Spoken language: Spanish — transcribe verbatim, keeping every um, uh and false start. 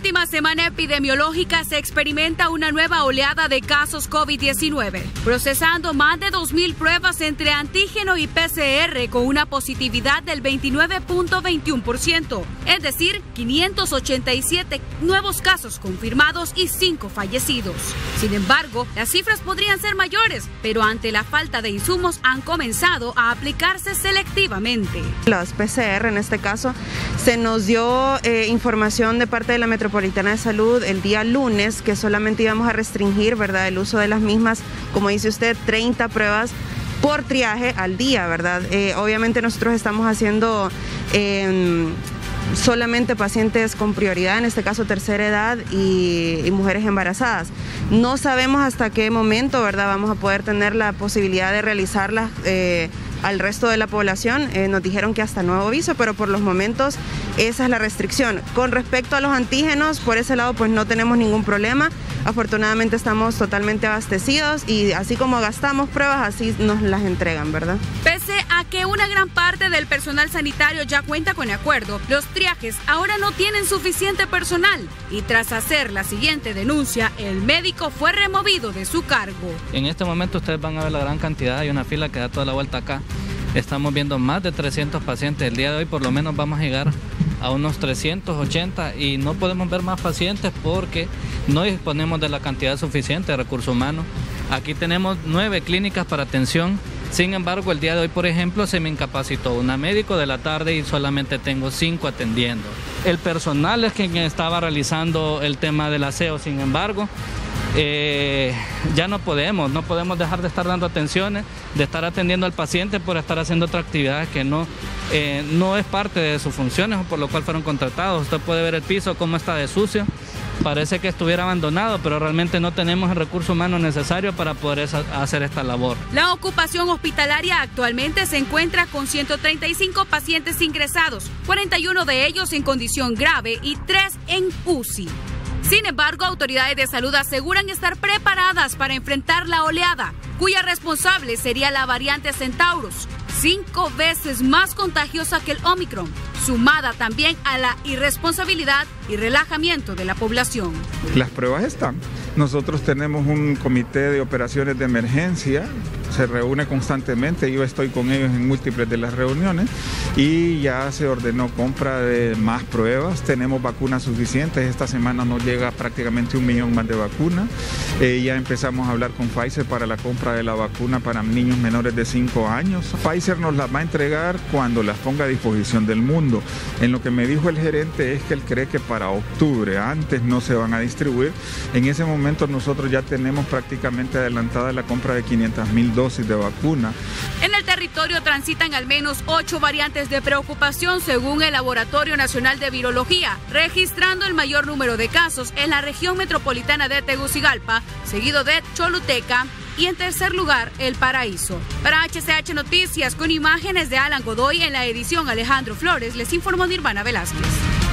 última semana epidemiológica se experimenta una nueva oleada de casos COVID diecinueve, procesando más de dos mil pruebas entre antígeno y P C R con una positividad del veintinueve punto veintiuno por ciento, es decir, quinientos ochenta y siete nuevos casos confirmados y cinco fallecidos. Sin embargo, las cifras podrían ser mayores, pero ante la falta de insumos han comenzado a aplicarse selectivamente. Los P C R en este caso se nos dio eh, información de parte de la Metropolitana de Salud el día lunes que solamente íbamos a restringir, ¿verdad?, el uso de las mismas, como dice usted, treinta pruebas por triaje al día, ¿verdad? Eh, obviamente nosotros estamos haciendo eh, solamente pacientes con prioridad, en este caso tercera edad y, y mujeres embarazadas. No sabemos hasta qué momento, ¿verdad?, vamos a poder tener la posibilidad de realizarlas eh, al resto de la población. Eh, nos dijeron que hasta nuevo aviso, pero por los momentos esa es la restricción. Con respecto a los antígenos, por ese lado pues no tenemos ningún problema. Afortunadamente estamos totalmente abastecidos y así como gastamos pruebas, así nos las entregan, ¿verdad? Pese a que una gran parte del personal sanitario ya cuenta con acuerdo, los triajes ahora no tienen suficiente personal y tras hacer la siguiente denuncia, el médico fue removido de su cargo. En este momento ustedes van a ver la gran cantidad, hay una fila que da toda la vuelta acá. Estamos viendo más de trescientos pacientes. El día de hoy por lo menos vamos a llegar a unos trescientos ochenta y no podemos ver más pacientes porque no disponemos de la cantidad suficiente de recursos humanos. Aquí tenemos nueve clínicas para atención. Sin embargo, el día de hoy, por ejemplo, se me incapacitó una médico de la tarde y solamente tengo cinco atendiendo. El personal es quien estaba realizando el tema del aseo, sin embargo, Eh, ya no podemos, no podemos dejar de estar dando atenciones, de estar atendiendo al paciente por estar haciendo otras actividades que no, eh, no es parte de sus funciones o por lo cual fueron contratados. Usted puede ver el piso cómo está de sucio, parece que estuviera abandonado, pero realmente no tenemos el recurso humano necesario para poder hacer esta labor. La ocupación hospitalaria actualmente se encuentra con ciento treinta y cinco pacientes ingresados, cuarenta y uno de ellos en condición grave y tres en U C I. Sin embargo, autoridades de salud aseguran estar preparadas para enfrentar la oleada, cuya responsable sería la variante Centaurus, cinco veces más contagiosa que el Omicron, sumada también a la irresponsabilidad y relajamiento de la población. Las pruebas están. Nosotros tenemos un comité de operaciones de emergencia, se reúne constantemente, yo estoy con ellos en múltiples de las reuniones y ya se ordenó compra de más pruebas, tenemos vacunas suficientes, esta semana nos llega prácticamente un millón más de vacunas, eh, ya empezamos a hablar con Pfizer para la compra de la vacuna para niños menores de cinco años. Pfizer nos las va a entregar cuando las ponga a disposición del mundo. En lo que me dijo el gerente es que él cree que para octubre, antes no se van a distribuir. En ese momento nosotros ya tenemos prácticamente adelantada la compra de quinientas mil dosis de vacuna. En el territorio transitan al menos ocho variantes de preocupación según el Laboratorio Nacional de Virología, registrando el mayor número de casos en la región metropolitana de Tegucigalpa, seguido de Choluteca y en tercer lugar El Paraíso. Para H C H Noticias, con imágenes de Alan Godoy en la edición Alejandro Flores, les informó Nirvana Velázquez.